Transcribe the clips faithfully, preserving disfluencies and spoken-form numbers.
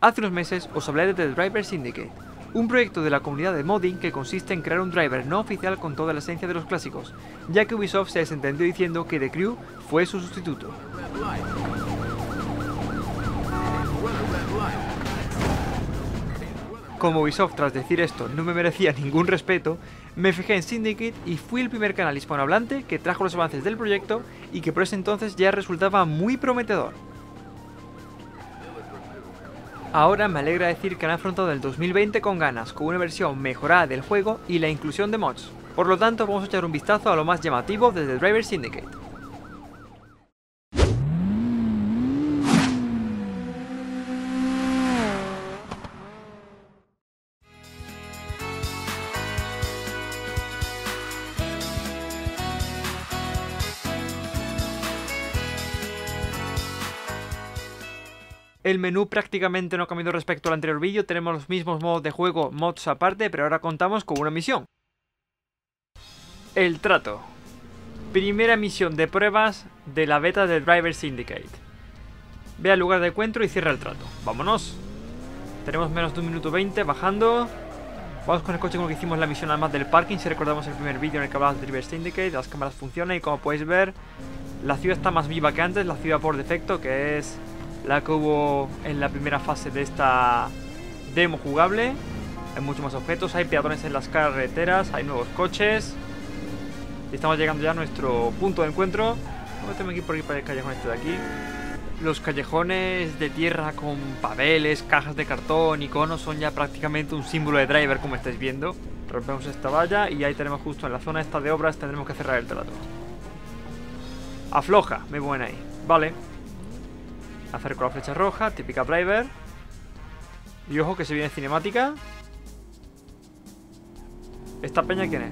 Hace unos meses os hablé de The Driver Syndicate, un proyecto de la comunidad de modding que consiste en crear un driver no oficial con toda la esencia de los clásicos, ya que Ubisoft se desentendió diciendo que The Crew fue su sustituto. Como Ubisoft tras decir esto no me merecía ningún respeto, me fijé en Syndicate y fui el primer canal hispanohablante que trajo los avances del proyecto y que por ese entonces ya resultaba muy prometedor. Ahora me alegra decir que han afrontado el dos mil veinte con ganas, con una versión mejorada del juego y la inclusión de mods. Por lo tanto, vamos a echar un vistazo a lo más llamativo de The Driver Syndicate. El menú prácticamente no ha cambiado respecto al anterior vídeo, tenemos los mismos modos de juego, mods aparte, pero ahora contamos con una misión. El trato. Primera misión de pruebas de la beta de Driver Syndicate. Ve al lugar de encuentro y cierra el trato. Vámonos. Tenemos menos de un minuto veinte, bajando. Vamos con el coche como que hicimos la misión además del parking, si recordamos el primer vídeo en el que hablamos de Driver Syndicate, las cámaras funcionan y como podéis ver, la ciudad está más viva que antes, la ciudad por defecto, que es la que hubo en la primera fase de esta demo jugable. Hay muchos más objetos, hay peatones en las carreteras, hay nuevos coches. Y estamos llegando ya a nuestro punto de encuentro. Voy a meterme aquí por aquí para el callejón este de aquí. Los callejones de tierra con paveles, cajas de cartón, iconos son ya prácticamente un símbolo de driver, como estáis viendo. Rompemos esta valla y ahí tenemos justo en la zona esta de obras, tendremos que cerrar el trato. Afloja, muy buena ahí. Vale. Acerco la flecha roja, típica driver. Y ojo que se viene cinemática. ¿Esta peña quién es?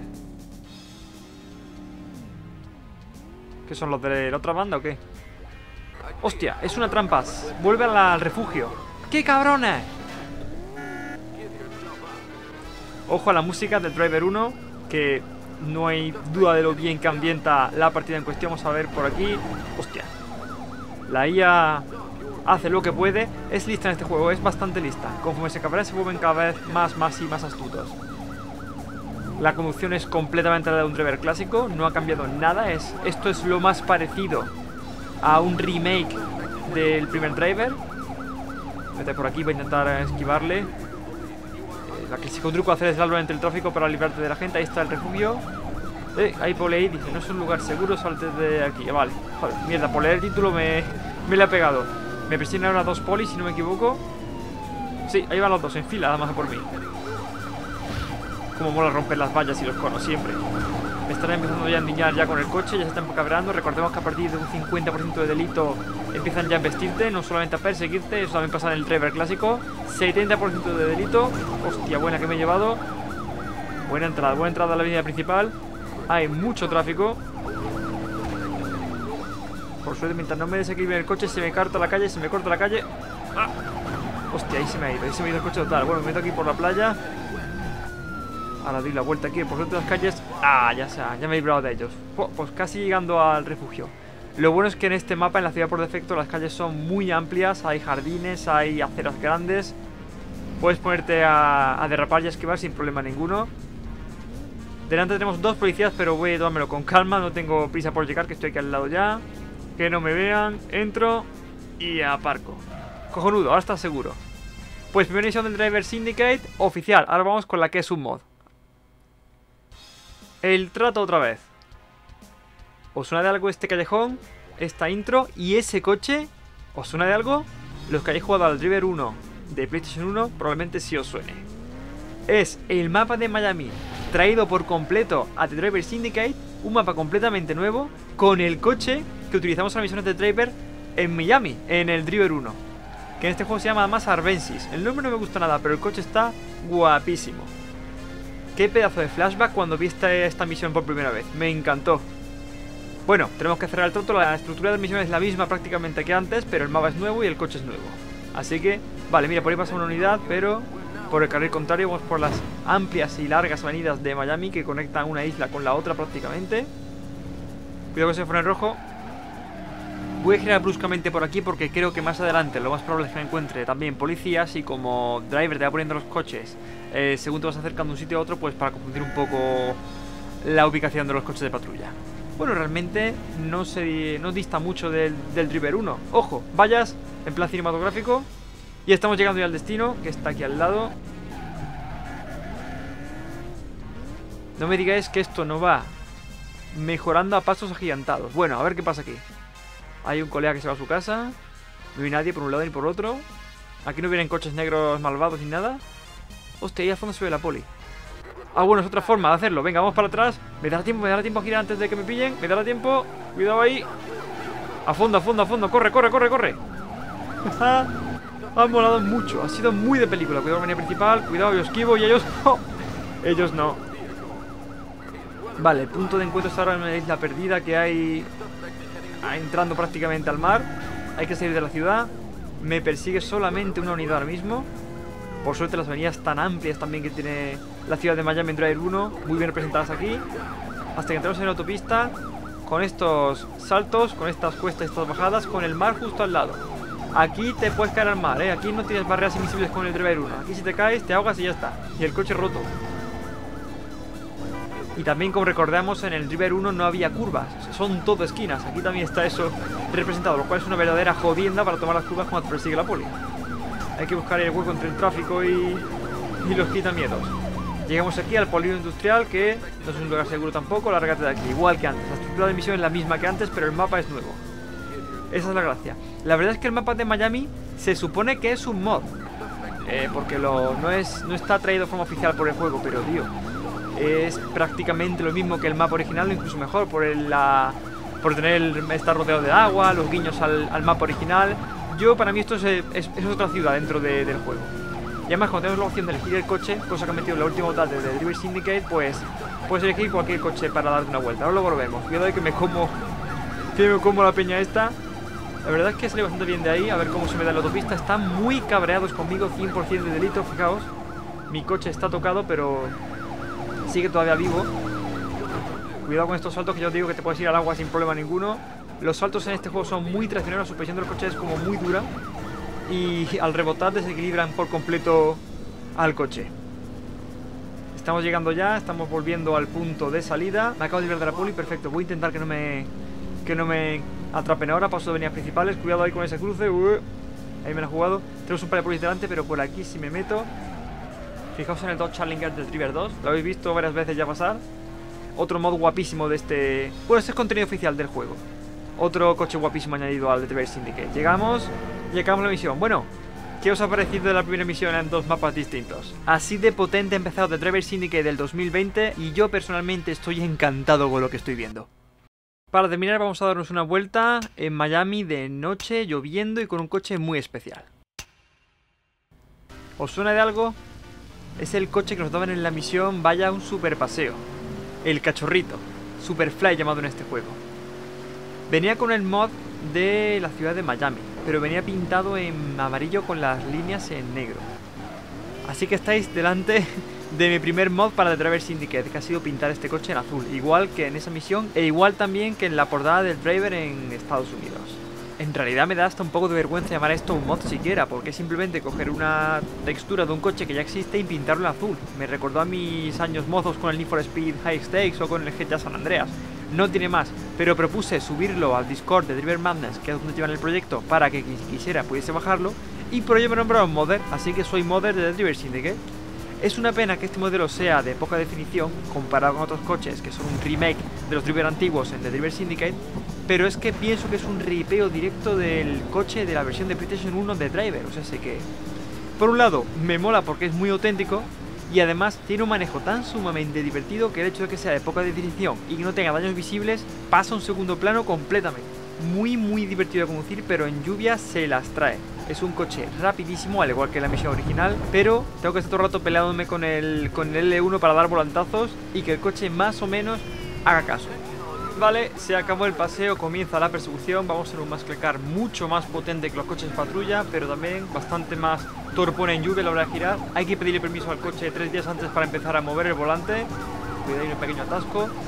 ¿Qué son los de la otra banda o qué? ¡Hostia! Es una trampa. Vuelve al refugio. ¡Qué cabrones! Ojo a la música del Driver uno, que no hay duda de lo bien que ambienta la partida en cuestión. Vamos a ver por aquí. ¡Hostia! La I A hace lo que puede, es lista en este juego, es bastante lista. Conforme se cabrea se vuelven cada vez más, más y más astutos. La conducción es completamente la de un driver clásico, no ha cambiado nada, es, esto es lo más parecido a un remake del primer driver. Vete por aquí, voy a intentar esquivarle. Eh, la clásico truco hacer es darlo entre el tráfico para librarte de la gente, ahí está el refugio. Eh, ahí por ahí dice, no es un lugar seguro, salte de aquí, vale. Joder, mierda, por leer el título me, me le ha pegado. Me presionan ahora dos polis, si no me equivoco. Sí, ahí van los dos en fila, nada más a por mí. Como mola romper las vallas y los conos, siempre. Me están empezando ya a endiñar ya con el coche, ya se están cabreando. Recordemos que a partir de un cincuenta por ciento de delito empiezan ya a investirte, no solamente a perseguirte. Eso también pasa en el driver clásico. setenta por ciento de delito. Hostia, buena que me he llevado. Buena entrada, buena entrada a la avenida principal. Hay mucho tráfico. Por suerte, mientras no me desequilibre el coche, se me corta la calle, se me corta la calle. ¡Ah! Hostia, ahí se me ha ido, ahí se me ha ido el coche total. Bueno, me meto aquí por la playa. Ahora doy la vuelta aquí por otras calles. Ah, ya se ha, ya me he librado de ellos. Pues casi llegando al refugio. Lo bueno es que en este mapa, en la ciudad por defecto, las calles son muy amplias. Hay jardines, hay aceras grandes. Puedes ponerte a, a derrapar y a esquivar sin problema ninguno. Delante tenemos dos policías, pero voy a tomármelo con calma. No tengo prisa por llegar, que estoy aquí al lado ya. Que no me vean, entro y aparco. Cojonudo, ahora está seguro. Pues primera misión del Driver Syndicate oficial. Ahora vamos con la que es un mod. El trato otra vez. ¿Os suena de algo este callejón? Esta intro y ese coche. ¿Os suena de algo? Los que hayáis jugado al Driver uno de PlayStation uno probablemente sí os suene. Es el mapa de Miami traído por completo a The Driver Syndicate. Un mapa completamente nuevo con el coche que utilizamos en las misiones de Driver en Miami, en el Driver uno, que en este juego se llama además Arbensis. El nombre no me gusta nada, pero el coche está guapísimo. Qué pedazo de flashback cuando vi esta, esta misión por primera vez, me encantó. Bueno, tenemos que cerrar el trato. La estructura de la misión es la misma prácticamente que antes, pero el mapa es nuevo y el coche es nuevo. Así que, vale, mira, por ahí pasa una unidad, pero por el carril contrario vamos por las amplias y largas avenidas de Miami que conectan una isla con la otra prácticamente. Cuidado que se pone en rojo. Voy a girar bruscamente por aquí porque creo que más adelante lo más probable es que me encuentre también policías y como driver te va poniendo los coches eh, según te vas acercando de un sitio a otro, pues para confundir un poco la ubicación de los coches de patrulla. Bueno, realmente no se no dista mucho del, del Driver uno. Ojo, vallas en plan cinematográfico. Y estamos llegando ya al destino, que está aquí al lado. No me digáis que esto no va mejorando a pasos agigantados. Bueno, a ver qué pasa aquí. Hay un colega que se va a su casa. No hay nadie por un lado ni por otro. Aquí no vienen coches negros malvados ni nada. Hostia, ahí al fondo se ve la poli. Ah, bueno, es otra forma de hacerlo. Venga, vamos para atrás. Me dará tiempo, me dará tiempo a girar antes de que me pillen. Me dará tiempo. Cuidado ahí. A fondo, a fondo, a fondo. Corre, corre, corre, corre. Ha molado mucho. Ha sido muy de película. Cuidado con la línea principal. Cuidado, yo esquivo y ellos no. Ellos no. Vale, el punto de encuentro está ahora en una isla perdida que hay entrando prácticamente al mar. Hay que salir de la ciudad. Me persigue solamente una unidad ahora mismo. Por suerte las avenidas tan amplias también que tiene la ciudad de Miami en Driver uno, muy bien representadas aquí. Hasta que entramos en la autopista, con estos saltos, con estas cuestas y estas bajadas, con el mar justo al lado. Aquí te puedes caer al mar, ¿eh? Aquí no tienes barreras invisibles con el Driver uno. Aquí si te caes, te ahogas y ya está. Y el coche roto. Y también, como recordamos, en el Driver uno no había curvas, son todo esquinas. Aquí también está eso representado, lo cual es una verdadera jodienda para tomar las curvas cuando te persigue la poli. Hay que buscar el hueco entre el tráfico y, y los quitamiedos. Llegamos aquí al polígono industrial, que no es un lugar seguro tampoco. Lárgate de aquí, igual que antes. La estructura de misión es la misma que antes, pero el mapa es nuevo. Esa es la gracia. La verdad es que el mapa de Miami se supone que es un mod, eh, porque lo, no, es, no está traído de forma oficial por el juego, pero tío, es prácticamente lo mismo que el mapa original, o incluso mejor, por el, la, por tener el, estar rodeado de agua, los guiños al, al mapa original. Yo, para mí esto es, es, es otra ciudad dentro de, del juego. Y además, cuando tenemos la opción de elegir el coche, cosa que ha metido en la última update de Driver Syndicate, pues puedes elegir cualquier coche para darte una vuelta. Ahora luego lo vemos. Cuidado de que me como, que me como la peña esta. La verdad es que sale bastante bien de ahí. A ver cómo se me da en la autopista. Están muy cabreados conmigo, cien por cien de delito, fijaos. Mi coche está tocado, pero sigue todavía vivo. Cuidado con estos saltos, que yo os digo que te puedes ir al agua sin problema ninguno. Los saltos en este juego son muy traicioneros, la suspensión del coche es como muy dura y al rebotar desequilibran por completo al coche. Estamos llegando ya, estamos volviendo al punto de salida. Me acabo de librar de la poli, perfecto. Voy a intentar que no me que no me atrapen ahora. Paso de avenidas principales, cuidado ahí con ese cruce. Uh, ahí me la he jugado. Tenemos un par de polis delante, pero por aquí si me meto. Fijaos en el Dodge Challenger del Driver dos, lo habéis visto varias veces ya pasar. Otro mod guapísimo de este... Bueno, este es contenido oficial del juego. Otro coche guapísimo añadido al Driver Syndicate. Llegamos y acabamos la misión. Bueno, ¿qué os ha parecido de la primera misión en dos mapas distintos? Así de potente ha empezado The Driver Syndicate del dos mil veinte y yo personalmente estoy encantado con lo que estoy viendo. Para terminar vamos a darnos una vuelta en Miami de noche, lloviendo y con un coche muy especial. ¿Os suena de algo? Es el coche que nos daban en la misión Vaya un super paseo. El cachorrito, Superfly llamado en este juego. Venía con el mod de la ciudad de Miami, pero venía pintado en amarillo con las líneas en negro. Así que estáis delante de mi primer mod para The Driver Syndicate, que ha sido pintar este coche en azul, igual que en esa misión e igual también que en la portada del Driver en Estados Unidos. En realidad me da hasta un poco de vergüenza llamar esto un mod siquiera, porque es simplemente coger una textura de un coche que ya existe y pintarlo en azul. Me recordó a mis años mozos con el Need for Speed High Stakes o con el G T A San Andreas. No tiene más, pero propuse subirlo al Discord de Driver Madness, que es donde llevan el proyecto, para que quien quisiera pudiese bajarlo, y por ello me nombraron modder, así que soy modder de The Driver Syndicate. Es una pena que este modelo sea de poca definición comparado con otros coches que son un remake de los Driver antiguos en The Driver Syndicate, pero es que pienso que es un ripeo directo del coche de la versión de PlayStation uno de Driver, o sea, sé que... Por un lado, me mola porque es muy auténtico, y además tiene un manejo tan sumamente divertido que el hecho de que sea de poca definición y que no tenga daños visibles pasa a un segundo plano completamente. Muy muy divertido de conducir, pero en lluvia se las trae. Es un coche rapidísimo, al igual que la misión original, pero tengo que estar todo el rato peleándome con el, con el L uno para dar volantazos y que el coche más o menos haga caso. Vale, se acabó el paseo, comienza la persecución. Vamos a hacer un muscle car mucho más potente que los coches patrulla, pero también bastante más torpón en lluvia a la hora de girar. Hay que pedirle permiso al coche tres días antes para empezar a mover el volante. Cuidado, hay un pequeño atasco.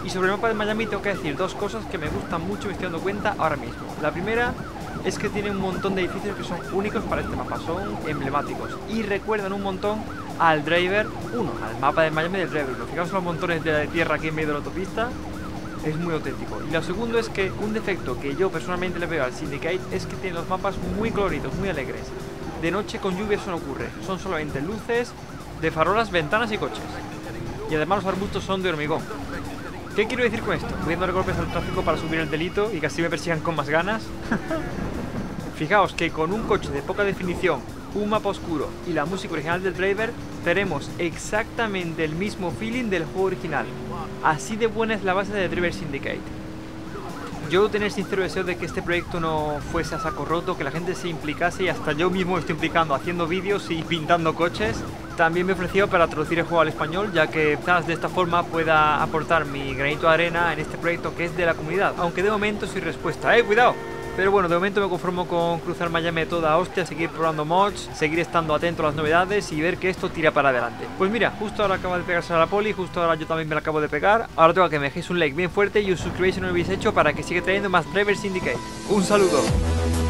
Y sobre el mapa de Miami tengo que decir dos cosas que me gustan mucho y me estoy dando cuenta ahora mismo. La primera es que tiene un montón de edificios que son únicos para este mapa, son emblemáticos y recuerdan un montón al Driver uno, al mapa de Miami del Driver uno. Fijaos los montones de tierra aquí en medio de la autopista, es muy auténtico. Y lo segundo es que un defecto que yo personalmente le veo al Syndicate es que tiene los mapas muy coloridos, muy alegres. De noche con lluvia eso no ocurre, son solamente luces de farolas, ventanas y coches. Y además los arbustos son de hormigón. ¿Qué quiero decir con esto? Voy a dar golpes al tráfico para subir el delito y que así me persigan con más ganas. Fijaos que con un coche de poca definición, un mapa oscuro y la música original del Driver, tenemos exactamente el mismo feeling del juego original. Así de buena es la base de Driver Syndicate. Yo tenía el sincero deseo de que este proyecto no fuese a saco roto, que la gente se implicase, y hasta yo mismo me estoy implicando haciendo vídeos y pintando coches. También me he ofrecido para traducir el juego al español, ya que quizás de esta forma pueda aportar mi granito de arena en este proyecto que es de la comunidad, aunque de momento sin respuesta. ¡Eh, cuidado! Pero bueno, de momento me conformo con cruzar Miami toda hostia, seguir probando mods, seguir estando atento a las novedades y ver que esto tira para adelante. Pues mira, justo ahora acaba de pegarse a la poli, justo ahora yo también me la acabo de pegar. Ahora tengo que me dejéis un like bien fuerte y os suscribáis si no lo habéis hecho para que siga trayendo más Driver Syndicate. ¡Un saludo!